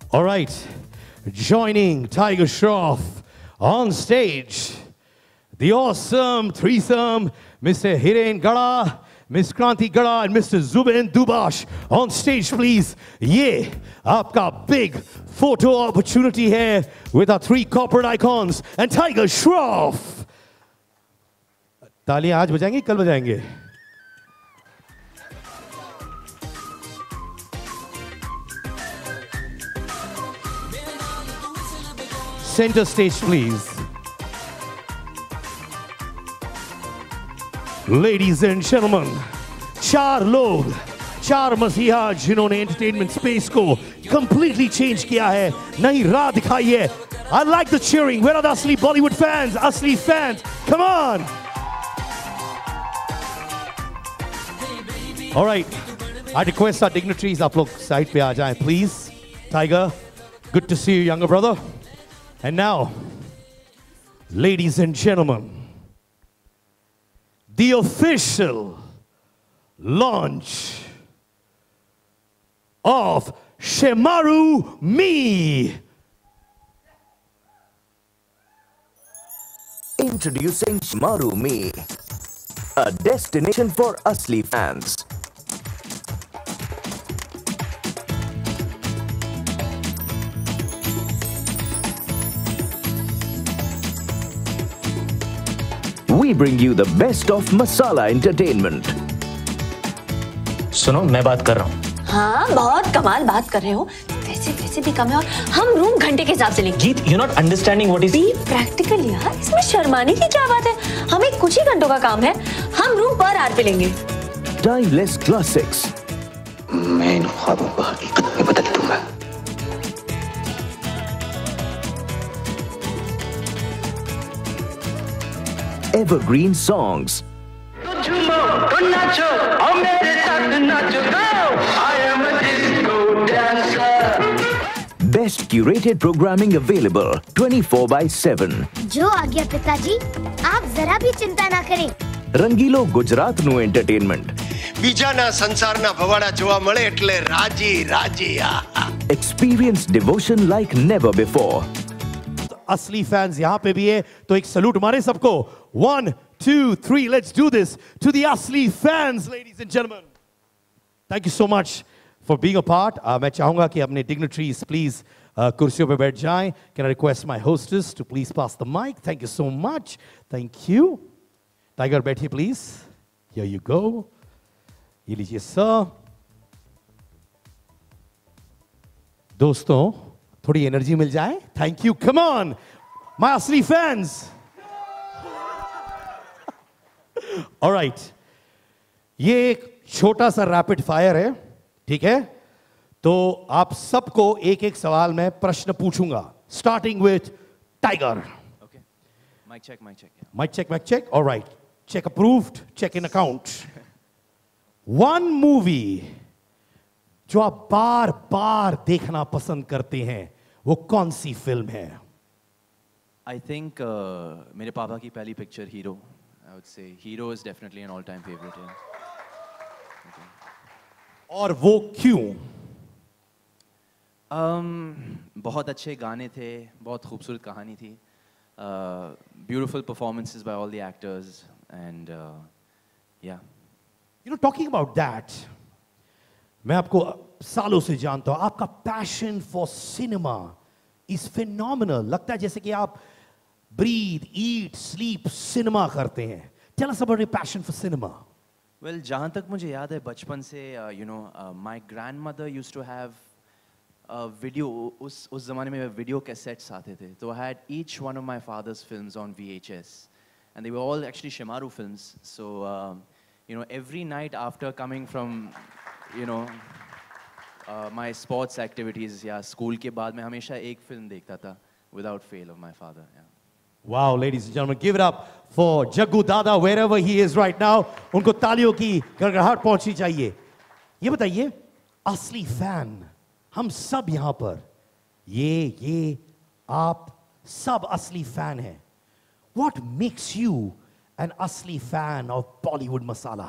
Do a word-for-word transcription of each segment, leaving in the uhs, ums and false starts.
All right, joining Tiger Shroff on stage, the awesome threesome, Mister Hiren Gada, Miss Kranti Gada, and Mister Zubin Dubash on stage, please. Yeah, aapka big photo opportunity here with our three corporate icons and Tiger Shroff. तालियां आज बजाएंगे कल बजाएंगे? Center stage, please. Ladies and gentlemen, चार लोग, चार मसीहा जिन्होंने entertainment space को completely change किया है, नई राह दिखाई है. I like the cheering. Where are the असली Bollywood fans? असली fans, come on! All right, I request our dignitaries, आप लोग side पे आ जाएं, please. Tiger, good to see you, younger brother. And now, ladies and gentlemen, the official launch of Shemaru Me. Introducing Shemaru Me, a destination for Asli fans. We bring you the best of masala entertainment. सुनो, मैं बात कर रहा हूँ. हाँ, बहुत कमाल बात कर रहे हो. वैसे वैसे भी कम है और हम रूम घंटे के हिसाब से लेंगे. गीत, you're not understanding what is. Be practical यार, इसमें शर्माने की क्या बात है? हमें कुछ ही घंटों का काम है. हम रूम पर आर पे लेंगे. Timeless classics. मैं इन ख्वाबों को हकीकत में बदल दूंगा. Evergreen songs. Best curated programming available twenty-four by seven. जो आ गया पिताजी, आप जरा भी चिंता ना करें. रंगीलो गुजरात नु entertainment. બીજાના સંસારના ભવાડા જોવા મળે એટલે રાજી રાજી. Experience devotion like never before. असली फैंस यहाँ पे भी है, तो एक सलूट मारे सबको. One, two, three, let's do this to the असली fans, ladies and gentlemen. Thank you so much for being a part. Uh, मैं चाहूँगा कि अपने dignitaries please uh, कुर्सियों पे बैठ जाएं. Can I request my hostess to please pass the mic? Thank you so much. Thank you. Tiger, बैठिए please. Here you go. ये लीजिए sir. दोस्तों, थोड़ी एनर्जी मिल जाए. Thank you. Come on, my असली fans. All right. ये एक छोटा सा रैपिड फायर है, ठीक है? तो आप सबको एक एक सवाल में प्रश्न पूछूंगा. Starting with Tiger. Okay. Mic check, mic check. Yeah. Mic check, mic check. All right. Check approved. Check in account. One movie जो आप बार बार देखना पसंद करते हैं, वो कौन सी फिल्म है? I think uh, मेरे पापा की पहली picture Hero. I would say Hero is definitely an all-time favorite. Yeah. Okay. और वो क्यों? Um, बहुत अच्छे गाने थे, बहुत खूबसूरत कहानी थी. Uh, beautiful performances by all the actors and uh, yeah. You know, talking about that, मैं आपको सालों से जानता हूँ. आपका passion for cinema is phenomenal. लगता है जैसे कि आप breathe, eat, sleep, cinema करते हैं. Tell us about your passion for cinema. Well, जहाँ तक मुझे याद है बचपन से, uh, you know, uh, my grandmother used to have a video. उस उस ज़माने में video cassettes आते थे. So I had each one of my father's films on V H S, and they were all actually Shemaru films. So um, you know, every night after coming from, you know, uh, my sports activities, या school के बाद मैं हमेशा एक film देखता था without fail of my father. Yeah. Wow, ladies and gentlemen, give it up for Jaggu Dada wherever he is right now. उनको तालियों की गड़गड़ाहट पहुंचनी चाहिए. ये बताइए, असली फैन हम सब यहाँ पर, ये ये आप सब असली फैन हैं. What makes you an asli fan of Bollywood masala?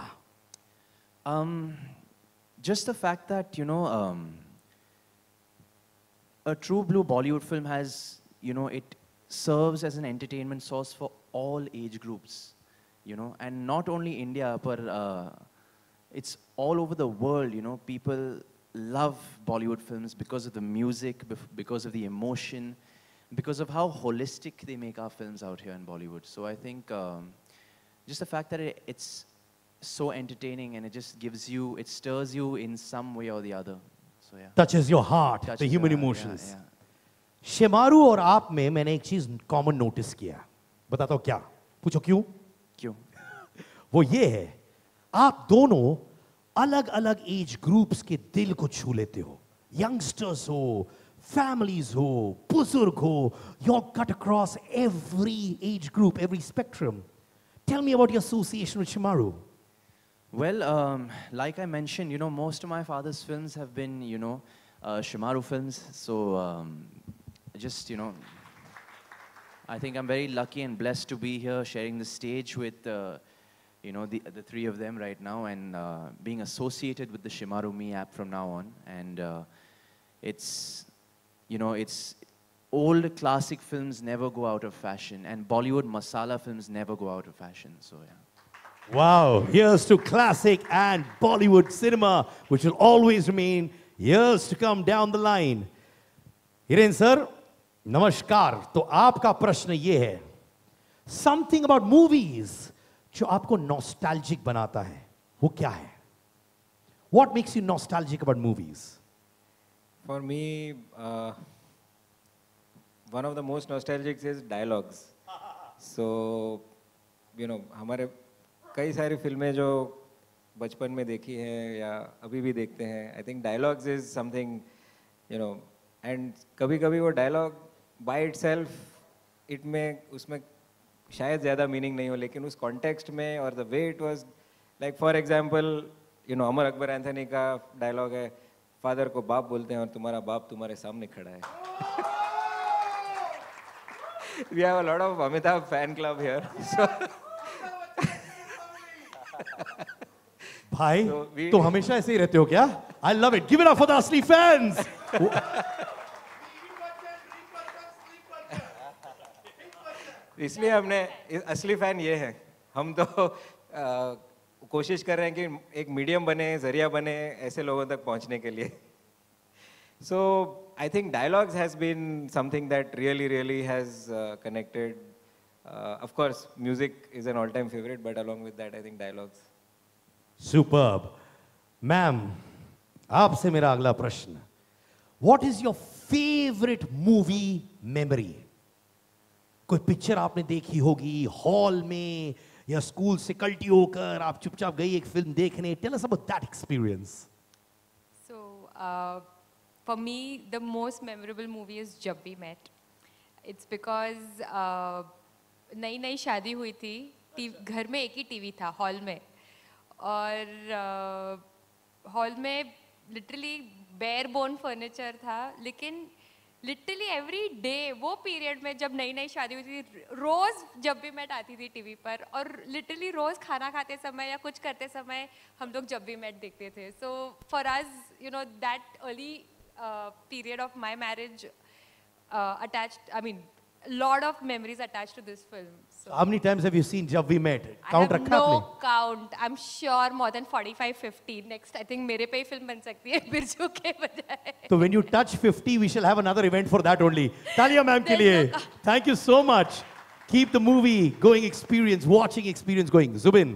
Um, just the fact that, you know, um, a true blue Bollywood film has, you know, it serves as an entertainment source for all age groups, you know, and not only India, but uh, it's all over the world, you know. People love Bollywood films because of the music, bef- because of the emotion, because of how holistic they make our films out here in Bollywood. So I think um, just the fact that it, it's so entertaining and it just gives you, it stirs you in some way or the other. So yeah. Touches your heart, Touches the human your- yeah, emotions. yeah. Shemaroo और आप में मैंने एक चीज common notice किया, बताता हूं क्या, पूछो क्यों? क्यों? वो ये है, आप दोनों अलग अलग एज ग्रुप्स के दिल को छू लेते हो. यंगस्टर्स हो, families हो, बुजुर्ग हो, you all cut across every age group, every spectrum. Tell me about your association with Shimaru. Well, um, like I mentioned, you know, most of my father's films have been, you know, uh, Shimaru films. So, um, just, you know, I think I'm very lucky and blessed to be here sharing the stage with, uh, you know, the, the three of them right now and uh, being associated with the Shimaru Me app from now on. And uh, it's, you know, it's old classic films never go out of fashion and Bollywood masala films never go out of fashion. So, yeah. Wow, here's to classic and Bollywood cinema, which will always remain years to come down the line. Hiren sir, namaskar. तो आपका प्रश्न ये है, something about movies जो आपको nostalgic बनाता है, वो क्या है? What makes you nostalgic about movies? For me, uh, one of the most nostalgic is dialogues. So, you know, हमारे कई सारी फिल्में जो बचपन में देखी हैं या अभी भी देखते हैं, I think dialogues is something, you know, and कभी कभी वो dialogue by itself, it में उसमें शायद ज़्यादा meaning नहीं हो, लेकिन उस context में और the way it was, like for example, you know, Amar Akbar Anthony का dialogue है, फादर को बाप बोलते हैं और तुम्हारा बाप तुम्हारे सामने खड़ा है. We have a lot of Amitabh fan club here. So भाई, So we- तो हमेशा ऐसे ही रहते हो क्या? I love it. Give it up for the Asli fans. इसलिए हमने इस- असली फैन ये है, हम तो आ, कोशिश कर रहे हैं कि एक मीडियम बने, जरिया बने ऐसे लोगों तक पहुंचने के लिए. So I think dialogues has been something that really really has uh, connected. Uh, of course, music is an all-time favorite, but along with that, I think dialogues. Superb. Ma'am, आपसे मेरा अगला प्रश्न. What is your favorite movie memory? कोई picture आपने देखी होगी hall में या स्कूल से कल्टी होकर आप चुपचाप गई एक फिल्म देखने. Tell us about that experience. So, uh, for me, the most memorable movie is Jab We Met. It's because uh, नई नई शादी हुई थी, टी- घर में एक ही टीवी था हॉल में, और हॉल में लिटरली बेयर बोन फर्नीचर था, लेकिन लिटरली एवरी डे वो पीरियड में जब नई नई शादी हुई थी, रोज़ जब भी मेट आती थी टीवी पर, और लिटरली रोज़ खाना खाते समय या कुछ करते समय हम लोग जब भी मेट देखते थे. So for us, you know, that early period of my marriage attached, I mean lot of memories attached to this film. So How many times have you seen Jab We Met? I Count have रखा no आपने? count. I'm sure more than forty-five, fifty. Next, I think मेरे पे ही film बन सकती है बिरजू के बजाय. So when you touch fifty, we shall have another event for that only. तालियां मैम के There's लिए. no- Thank you so much. Keep the movie going experience, watching experience going. Zubin,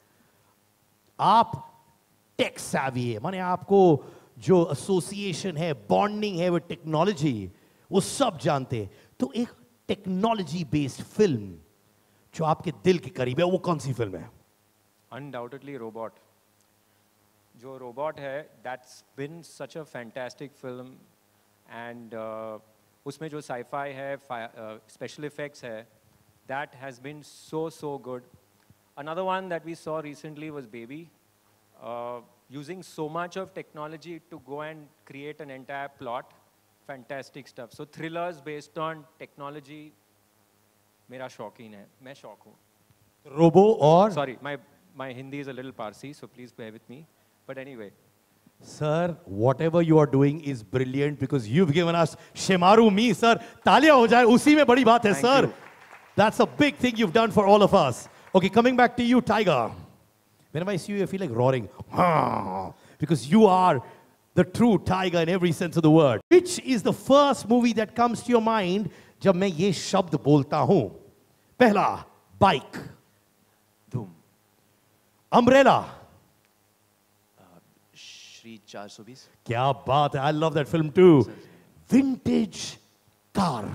आप tech savvy है, माने आपको जो association है, bonding है with technology, वो सब जानते हैं. तो एक टेक्नोलॉजी बेस्ड फिल्म जो आपके दिल के करीब है, वो कौन सी फिल्म है? Undoubtedly Robot. जो Robot है, that's been such a fantastic film, and uh, उसमें जो sci-fi है, uh, special effects है, that has been so so good. Another one that we saw recently was Baby, uh, using so much of technology to go and create an entire plot. Fantastic stuff. So thrillers based on technology, मेरा शौकीन है, मैं शौक हूँ. Robo और Sorry, my my Hindi is a little Parsi, so please bear with me. But anyway, Sir, whatever you are doing is brilliant because you've given us Shemaru Me, sir. तालियां हो जाए, उसी में बड़ी बात है, sir. That's a big thing you've done for all of us. Okay, coming back to you, Tiger. Whenever I see you, I feel like roaring. Because you are the true tiger in every sense of the word. Which is the first movie that comes to your mind जब मैं ये शब्द बोलता हूँ? पहला, bike. धूम. Umbrella. Shri चार सौ बीस. क्या बात है, I love that film too. Vintage car.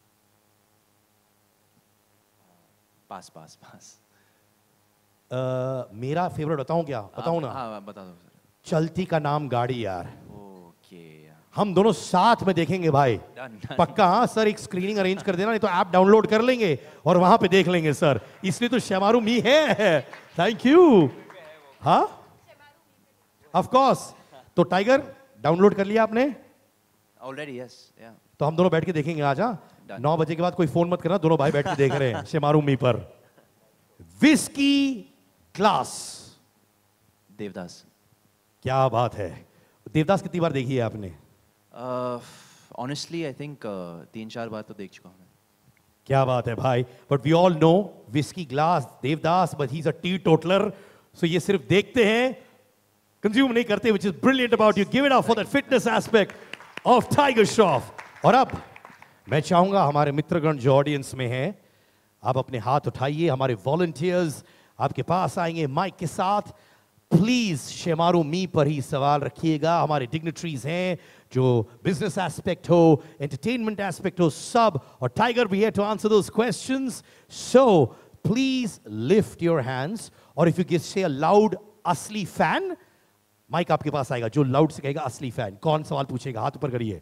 पास पास पास. uh, मेरा फेवरेट बताऊं क्या? बताऊं ना? हाँ बता दो सर. चलती का नाम गाड़ी यार. ओके. हम दोनों साथ में देखेंगे भाई. पक्का हाँ सर, एक स्क्रीनिंग अरेंज कर देना, नहीं तो ऐप डाउनलोड कर लेंगे और वहां पे देख लेंगे सर. इसलिए तो शेमारू मी है. Thank you. हाँ ऑफ कोर्स. तो टाइगर डाउनलोड कर लिया आपने? Already yes. या तो हम दोनों बैठ के देखेंगे आज. हाँ नौ बजे के बाद कोई फोन मत करना, दोनों भाई बैठ के देख रहे हैं शेमारू मी पर. Whisky class. देवदास. क्या बात है. देवदास कितनी बार देखी है आपने? ऑनेस्टली आई थिंक तीन चार बार तो देख चुका हूँ. क्या बात है भाई. But we all know whisky glass, Devdas, but he is a teetotaler. सो ये सिर्फ देखते हैं, कंज्यूम नहीं करते, which is brilliant about you. Give it up for that fitness aspect of Tiger Shroff. और अब मैं चाहूंगा हमारे मित्रगण जो ऑडियंस में हैं, आप अपने हाथ उठाइए. हमारे वॉलंटियर्स आपके पास आएंगे माइक के साथ. प्लीज शेमारू मी पर ही सवाल रखिएगा. हमारे डिग्नेटरीज हैं जो बिजनेस एस्पेक्ट हो, एंटरटेनमेंट एस्पेक्ट हो, सब. और टाइगर भी है to answer those questions. So please lift your hands. और if you give say a loud असली फैन, माइक आपके पास आएगा. जो लाउड से कहेगा असली फैन, कौन सवाल पूछेगा? हाथ ऊपर करिए.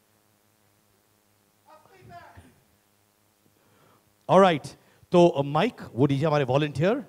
ऑलराइट, तो माइक वो दीजिए हमारे वॉलंटियर.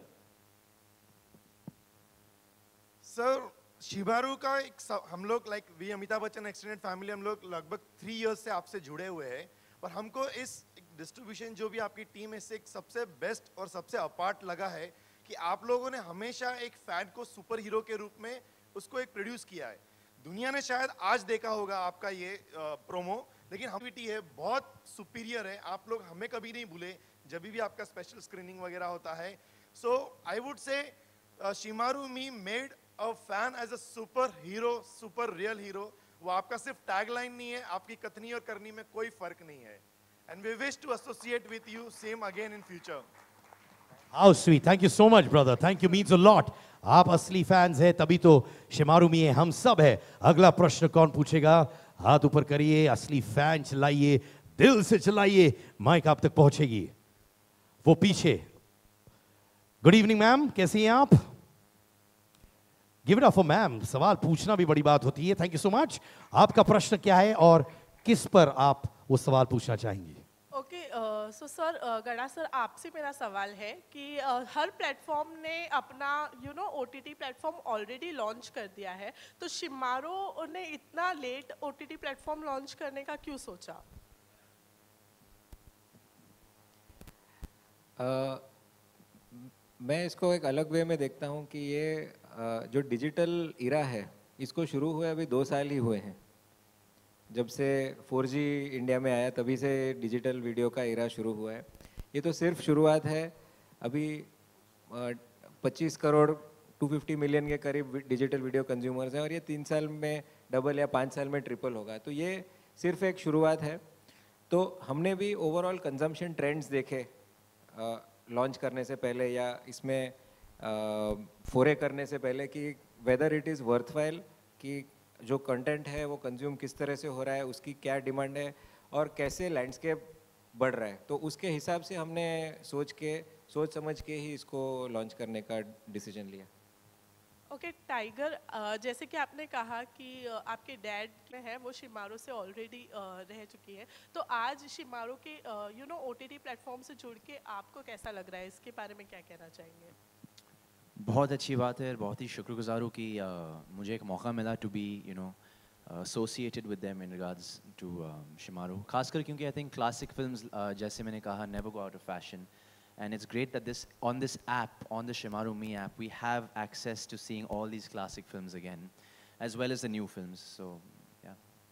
सर शिमारू का एक स- हम लोग like we Amitabh Bachchan extended family, हम लोग लगभग थ्री इयर्स से आपसे जुड़े हुए हैं. और हमको इस डिस्ट्रीब्यूशन जो भी आपकी टीम है, इससे एक सबसे बेस्ट और सबसे अपार्ट लगा है कि आप लोगों ने हमेशा एक फैन को सुपर हीरो के रूप में उसको एक प्रोड्यूस किया है. दुनिया ने शायद आज देखा होगा आपका ये प्रोमो, लेकिन एक्टिविटी है बहुत सुपीरियर है. आप लोग हमें कभी नहीं भूले जब भी आपका स्पेशल स्क्रीनिंग वगैरह होता है. सो I would say Shemaroo me made a fan as a super hero, super real hero. वो आपका सिर्फ टैगलाइन नहीं है, आपकी कथनी और करनी में कोई फर्क नहीं है. And we wish to associate with you same again in future. How sweet. Thank you so much, brother. Thank you, means a lot. आप असली फैंस हैं तभी तो शेमारू मी है, हम सब है. अगला प्रश्न कौन पूछेगा? हाथ ऊपर करिए. असली फैन चलाइए, दिल से चलाइए, माइक आप तक पहुंचेगी. वो पीछे. गुड इवनिंग मैम, कैसी हैं आप? Give it up for ma'am. सवाल पूछना भी बड़ी बात होती है. Thank you so much. आपका प्रश्न क्या है और किस पर आप वो सवाल पूछना चाहेंगी? ओके, सो सर गणा सर, आपसे मेरा सवाल है कि uh, हर प्लेटफॉर्म ने अपना you know OTT platform already launch कर दिया है, तो शिमारू ने इतना लेट ओटीटी प्लेटफॉर्म लॉन्च करने का क्यों सोचा? uh, मैं इसको एक अलग वे में देखता हूँ कि ये uh, जो डिजिटल इरा है, इसको शुरू हुए अभी दो साल ही हुए हैं. जब से फोर जी इंडिया में आया तभी से डिजिटल वीडियो का इरा शुरू हुआ है. ये तो सिर्फ शुरुआत है. अभी पच्चीस करोड़ दो सौ पचास मिलियन के करीब डिजिटल वीडियो कंज्यूमर्स हैं और ये तीन साल में डबल या पाँच साल में ट्रिपल होगा. तो ये सिर्फ एक शुरुआत है. तो हमने भी ओवरऑल कंजम्पशन ट्रेंड्स देखे लॉन्च करने से पहले या इसमें फोरे करने से पहले कि वेदर इट इज़ वर्थवाइल, कि जो कंटेंट है वो कंज्यूम किस तरह से हो रहा है, उसकी क्या डिमांड है और कैसे लैंडस्केप बढ़ रहा है. तो उसके हिसाब से हमने सोच के सोच समझ के ही इसको लॉन्च करने का डिसीजन लिया. ओके टाइगर, जैसे कि आपने कहा कि uh, आपके डैड हैं वो शिमारू से ऑलरेडी uh, रह चुकी है, तो आज शिमारू के यू नो ओटीटी प्लेटफॉर्म से जुड़ के आपको कैसा लग रहा है? इसके बारे में क्या कहना चाहेंगे? बहुत अच्छी बात है. बहुत ही शुक्रगुजार हूँ कि uh, मुझे एक मौका मिला to be you know associated with them in regards to Shemaroo. खासकर क्योंकि I think classic films uh, जैसे मैंने कहा never go out of fashion. And it's great that this on this app, on the Shimaru Me app, we have access to seeing all these classic films again. as well as the new films. So, yeah.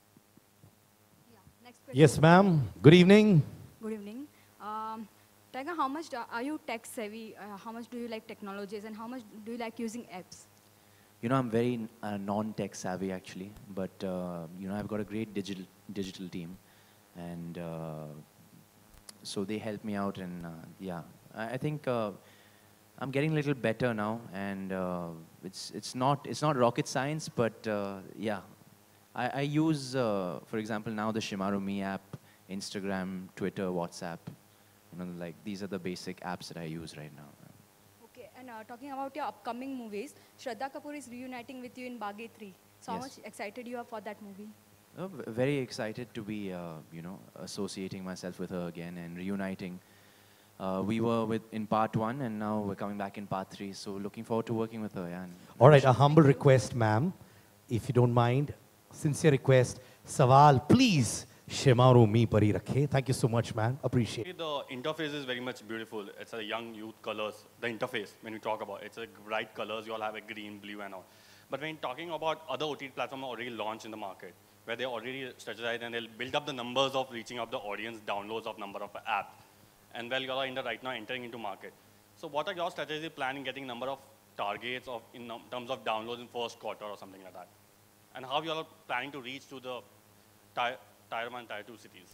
Next question. Yes, ma'am. Good evening. Good evening. Um, Tiger, how much do- are you tech savvy? Uh, how much do you like technologies, and how much do you like using apps? You know, I'm very uh, non-tech savvy actually, but uh, you know, I've got a great digital digital team, and uh, so they help me out, and uh, yeah, I, I think uh, I'm getting a little better now, and uh, it's it's not it's not rocket science, but uh, yeah, I, I use, uh, for example, now the Shimaru Me app, Instagram, Twitter, WhatsApp. You know, like these are the basic apps that I use right now. Okay, and uh, talking about your upcoming movies, Shraddha Kapoor is reuniting with you in Baghi three. So how Yes. much excited you are for that movie? Oh, v- very excited to be, uh, you know, associating myself with her again and reuniting. Uh, we were with in part one, and now we're coming back in part three. So looking forward to working with her. Yeah. and- All right, a humble request, ma'am, if you don't mind. Sincere request. Sawal, please, Shimaru Me pari rakhe. Thank you so much, man. Appreciate it. The interface is very much beautiful. It's a young youth colors. The interface, when you talk about it, it's a bright colors. You all have a green, blue, and all. But when talking about other O T T platforms already launched in the market, where they already strategize and they'll build up the numbers of reaching up the audience, downloads of number of app, and well, you are in the right now entering into market. So what are your strategy plan in getting number of targets of in num- terms of downloads in first quarter or something like that? And how you are planning to reach to the tier, tier one, tier two cities?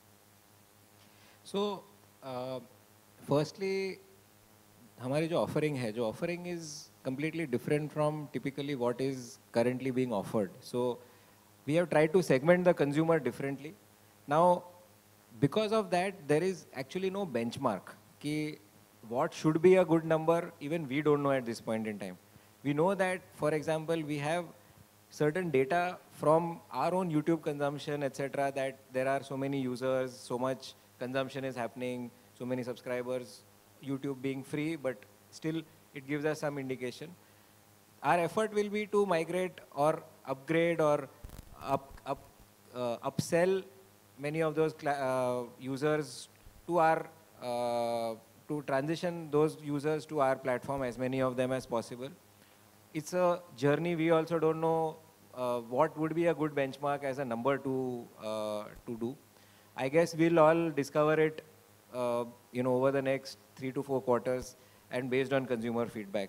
So, uh, firstly, हमारी जो offering है, जो offering is completely different from typically what is currently being offered. So, we have tried to segment the consumer differently. Now, because of that, there is actually no benchmark. Ki what should be a good number, even we don't know at this point in time. We know that, for example, we have certain data from our own YouTube consumption, et cetera, that there are so many users, so much consumption is happening, so many subscribers, YouTube being free, but still it gives us some indication. Our effort will be to migrate or upgrade or up, up, uh, upsell many of those uh, users to our, uh, to transition those users to our platform, as many of them as possible. It's a journey. We also don't know uh, what would be a good benchmark as a number to, uh, to do. I guess we'll all discover it, uh, you know, over the next three to four quarters and based on consumer feedback.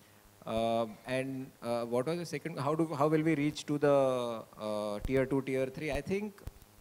Uh, and uh, what was the second? How do how will we reach to the uh, tier two, tier three? I think,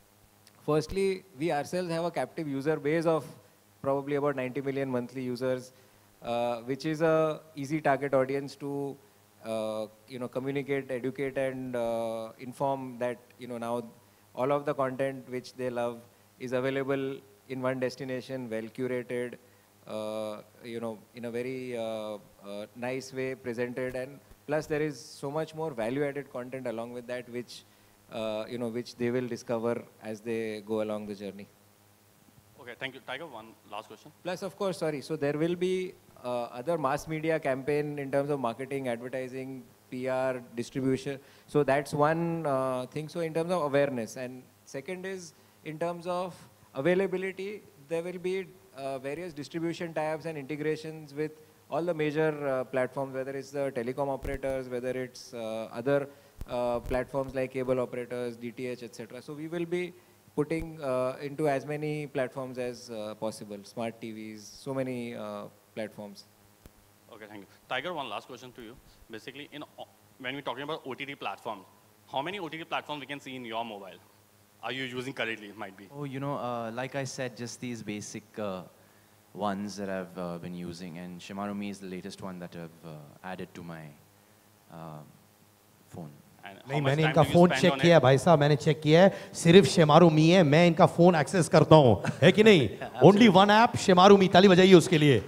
firstly, we ourselves have a captive user base of probably about ninety million monthly users, uh, which is a easy target audience to, uh, you know, communicate, educate, and uh, inform that, you know, now all of the content which they love is available in one destination, well curated, uh, you know, in a very uh, uh, nice way presented, and plus there is so much more value-added content along with that, which uh, you know, which they will discover as they go along the journey. Okay, thank you. Tiger, one last question. Plus, of course, sorry, so there will be uh, other mass media campaign in terms of marketing, advertising, P R, distribution. So that's one uh, thing. So in terms of awareness, and second is in terms of availability, there will be uh, various distribution tabs and integrations with all the major uh, platforms, whether it's the telecom operators, whether it's uh, other uh, platforms like cable operators, D T H, et cetera. So we will be putting uh, into as many platforms as uh, possible, smart T Vs, so many uh, platforms. Okay, thank you. Tiger, one last question to you. Basically, in, when we're talking about O T T platforms, how many O T T platforms we can see in your mobile? Are you using currently, it might be? Oh, you know, uh, like I said, just these basic uh, ones that I've uh, been using, and Shimaru Me is the latest one that I've uh, added to my uh, phone. नहीं, मैंने इनका phone check किया है भाई साहब, मैंने check किया है, सिर्फ शिमारू मी है, मैं इनका फोन एक्सेस करता हूँ, है कि नहीं? Only one app, शिमारू मी, ताली बजाइए उसके लिए.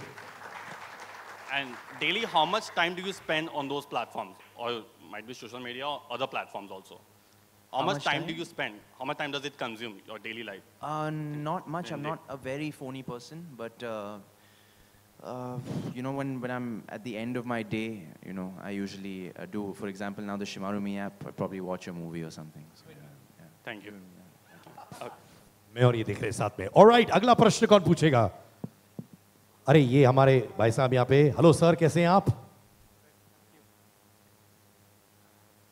And daily, how much time do you spend on those platforms? Or might be social media or other platforms also? How, How much, much time, time? do you spend? How much time does it consume your daily life? Uh, not much. I'm Mainly. not a very phony person, but uh, uh, you know, when, when I'm at the end of my day, you know, I usually uh, do, for example, now the Shimaru Me app, I probably watch a movie or something. So, yeah, yeah. Thank you. Uh, मैं और ये देख रहे साथ में. All right, अगला प्रश्न कौन पूछेगा? अरे ये हमारे भाई साहब यहाँ पे. हेलो सर, कैसे हैं आप?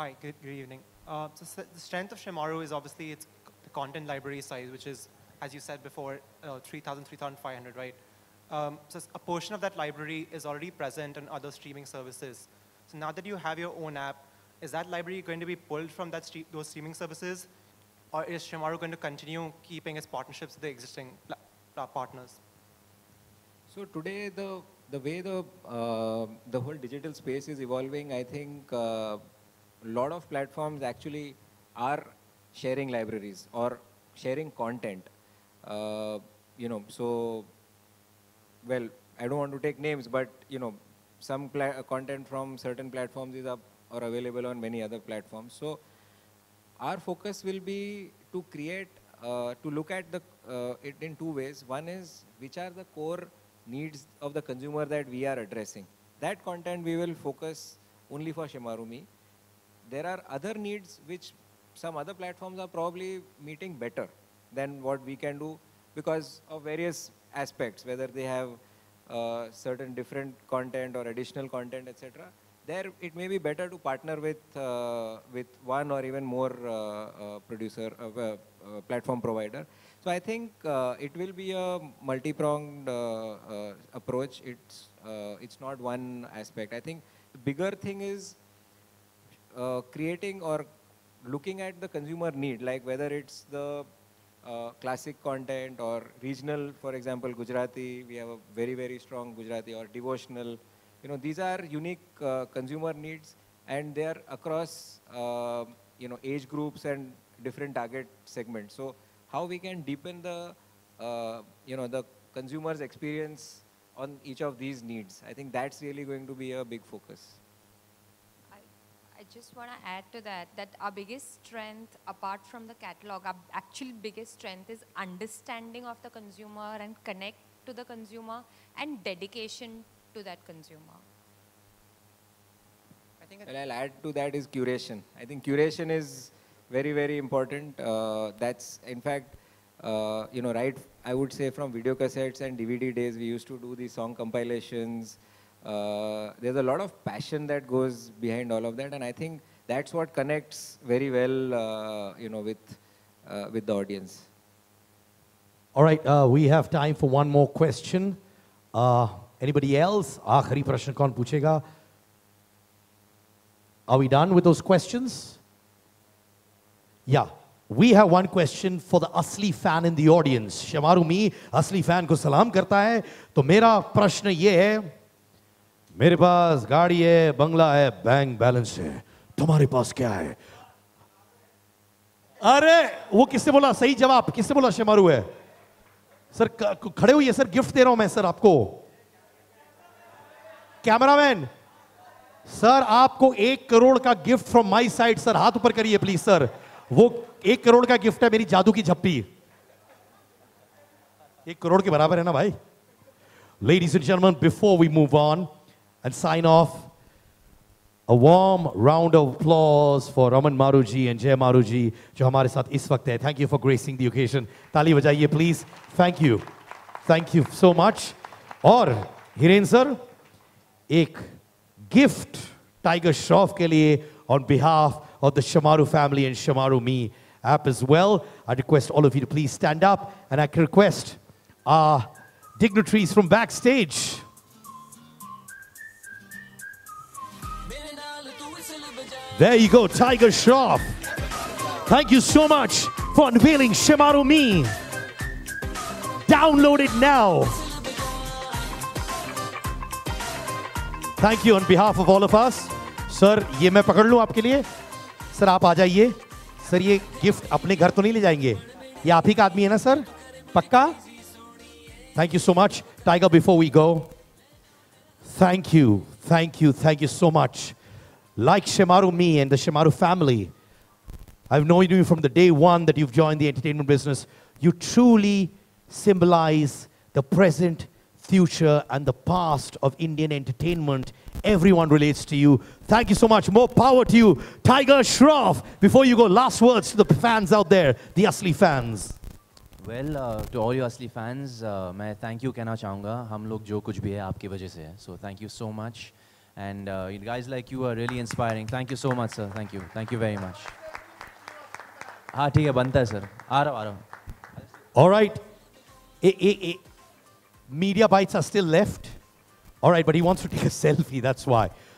Hi, good, good evening. Uh, so s- the strength of Shimaru is obviously its c- the content library size, which is, as you said before, uh, three thousand, three thousand five hundred, right? Um, so s- a portion of that library is already present on other streaming services. So now that you have your own app, is that library going to be pulled from that stre- those streaming services? Or is Shimaru going to continue keeping its partnerships with the existing pla- pla- partners? So today, the the way the uh, the whole digital space is evolving, I think a lot of platforms actually are sharing libraries or sharing content. Uh, you know, so well, I don't want to take names, but you know, some pla- content from certain platforms is up or available on many other platforms. So our focus will be to create, uh, to look at the uh, it in two ways. One is which are the core needs of the consumer that we are addressing. That content we will focus only for Shimaru Me. There are other needs which some other platforms are probably meeting better than what we can do because of various aspects, whether they have uh, certain different content or additional content, et cetera. There it may be better to partner with uh, with one or even more uh, uh, producer, uh, uh, uh, platform provider. So I think uh, it will be a multi-pronged uh, uh, approach. It's uh, it's not one aspect. I think the bigger thing is uh, creating or looking at the consumer need, like whether it's the uh, classic content or regional, for example, Gujarati. We have a very very strong Gujarati or devotional. You know, these are unique uh, consumer needs, and they are across uh, you know age groups and different target segments. So how we can deepen the uh, you know the consumer's experience on each of these needs? I think that's really going to be a big focus. I just want to add to that, that our biggest strength, apart from the catalog, our actual biggest strength is understanding of the consumer and connect to the consumer and dedication to that consumer. I think Well, I'll add to that is curation. I think curation is very, very important. Uh, that's, in fact, uh, you know, right, I would say from video cassettes and D V D days, we used to do these song compilations. Uh, there's a lot of passion that goes behind all of that, and I think that's what connects very well, uh, you know, with, uh, with the audience. All right, uh, we have time for one more question. Uh, anybody else? आखिरी प्रश्न कौन पूछेगा? Are we done with those questions? Yeah. We have one question for the असली fan in the audience. Shimaru Me असली fan को सलाम करता है. तो मेरा प्रश्न ये है, मेरे पास गाड़ी है, बंगला है, बैंक बैलेंस है. तुम्हारे पास क्या है? अरे वो किसने बोला? सही जवाब किसने बोला? शिमारू है. सर खड़े हुई है सर, गिफ्ट दे रहा हूं मैं सर आपको. कैमरामैन सर, आपको एक करोड़ का gift from my side. Sir हाथ ऊपर करिए प्लीज सर. वो एक करोड़ का गिफ्ट है, मेरी जादू की झप्पी. एक करोड़ के बराबर है ना भाई. Ladies and gentlemen, before we move on and sign off, a warm round of applause for Raman Maruji and Jay Maruji जो हमारे साथ इस वक्त है. Thank you for gracing the occasion. ताली बजाइए please. Thank you. Thank you so much. और Hiren sir, एक gift Tiger Shroff के लिए on behalf of the Shimaru family and Shimaru Me app as well. I request all of you to please stand up, and I can request our dignitaries from backstage. There you go, Tiger Shroff. Thank you so much for unveiling Shimaru Me. Download it now. Thank you on behalf of all of us. Sir, ये मैं पकड़ लूं आपके लिए? Sir, आप आ जाइए. Sir, ये gift अपने घर तो नहीं ले जाएंगे? ये आप ही का आदमी है ना sir? पक्का? Thank you so much. Tiger, before we go, thank you, thank you, thank you so much. Like Shimaru Me and the Shimaru family, I've known you from the day one that you've joined the entertainment business. You truly symbolize the present, future, and the past of Indian entertainment. Everyone relates to you. Thank you so much. More power to you, Tiger Shroff. Before you go, last words to the fans out there, the Asli fans. Well, uh, to all you Asli fans, uh, मैं thank you कहना चाहूँगा. हम लोग जो कुछ भी है आपकी वजह से है. So thank you so much. And uh, you guys like you are really inspiring. Thank you so much, sir. Thank you. Thank you very much. हाँ ठीक है बनता है sir. आ रहा हूँ आ रहा हूँ. All right. Eh, eh, eh. Media bites are still left. All right, but he wants to take a selfie. That's why.